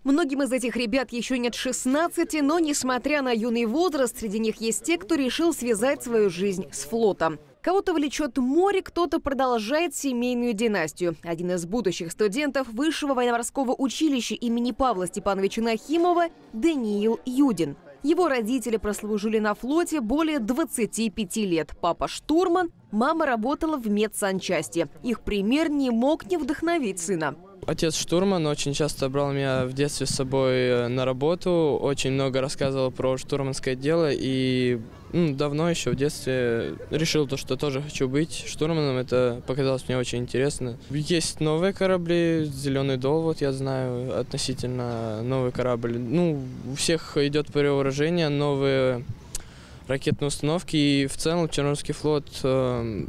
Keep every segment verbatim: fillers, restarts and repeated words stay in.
Многим из этих ребят еще нет шестнадцати, но, несмотря на юный возраст, среди них есть те, кто решил связать свою жизнь с флотом. Кого-то влечет море, кто-то продолжает семейную династию. Один из будущих студентов Высшего военно-морского училища имени Павла Степановича Нахимова – Даниил Юдин. Его родители прослужили на флоте более двадцати пяти лет. Папа штурман, мама работала в медсанчасти. Их пример не мог не вдохновить сына. Отец штурман, очень часто брал меня в детстве с собой на работу, очень много рассказывал про штурманское дело и ну, давно еще в детстве решил, то, что тоже хочу быть штурманом, это показалось мне очень интересно. Есть новые корабли, «Зеленый дол», вот я знаю, относительно новый корабль. Ну, у всех идет перевооружение, новые ракетные установки, и в целом Черноморский флот э,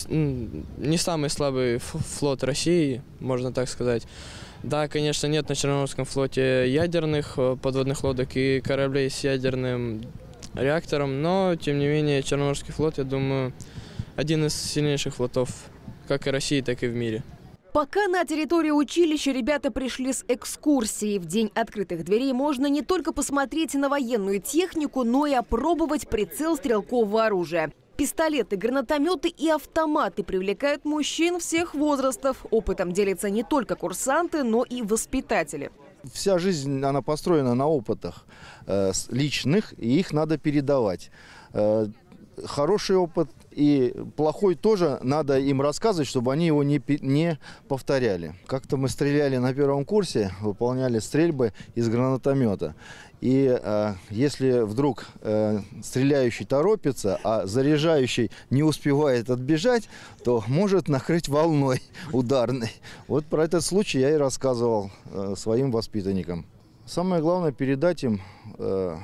не самый слабый флот России, можно так сказать. Да, конечно, нет на Черноморском флоте ядерных подводных лодок и кораблей с ядерным реактором, но, тем не менее, Черноморский флот, я думаю, один из сильнейших флотов как и России, так и в мире. Пока на территории училища ребята пришли с экскурсией. В день открытых дверей можно не только посмотреть на военную технику, но и опробовать прицел стрелкового оружия. Пистолеты, гранатометы и автоматы привлекают мужчин всех возрастов. Опытом делятся не только курсанты, но и воспитатели. Вся жизнь, она построена на опытах э, личных, и их надо передавать. Э, хороший опыт и плохой тоже надо им рассказывать, чтобы они его не, не повторяли. Как-то мы стреляли на первом курсе, выполняли стрельбы из гранатомета. И э, если вдруг э, стреляющий торопится, а заряжающий не успевает отбежать, то может накрыть волной ударной. Вот про этот случай я и рассказывал э, своим воспитанникам. Самое главное передать им э,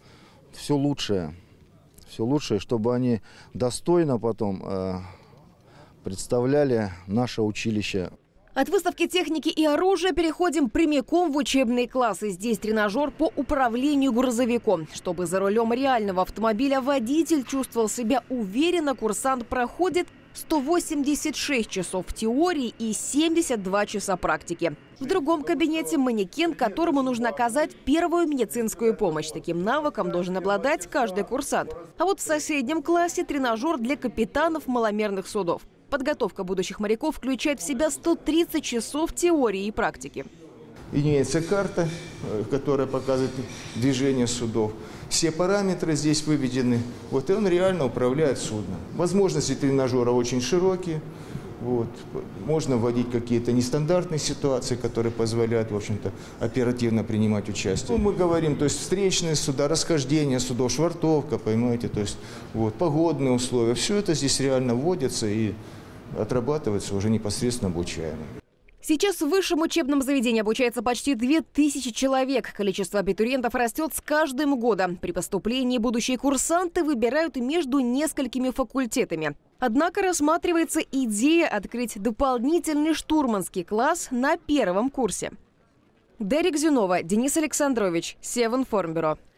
все лучшее. Все лучшее, чтобы они достойно потом э, представляли наше училище. От выставки техники и оружия переходим прямиком в учебные классы. Здесь тренажер по управлению грузовиком. Чтобы за рулем реального автомобиля водитель чувствовал себя уверенно, курсант проходит сто восемьдесят шесть часов теории и семьдесят два часа практики. В другом кабинете манекен, которому нужно оказать первую медицинскую помощь. Таким навыком должен обладать каждый курсант. А вот в соседнем классе тренажер для капитанов маломерных судов. Подготовка будущих моряков включает в себя сто тридцать часов теории и практики. Имеется карта, которая показывает движение судов. Все параметры здесь выведены. Вот, и он реально управляет судном. Возможности тренажера очень широкие. Вот. Можно вводить какие-то нестандартные ситуации, которые позволяют, в общем-то, оперативно принимать участие. Ну, мы говорим, то есть встречные суда, расхождение судов, швартовка, понимаете, то есть вот, погодные условия. Все это здесь реально вводится и отрабатывается уже непосредственно обучаемым. Сейчас в высшем учебном заведении обучается почти две тысячи человек. Количество абитуриентов растет с каждым годом. При поступлении будущие курсанты выбирают между несколькими факультетами. Однако рассматривается идея открыть дополнительный штурманский класс на первом курсе. Дарья Гзюнова, Денис Александрович, Севинформбюро.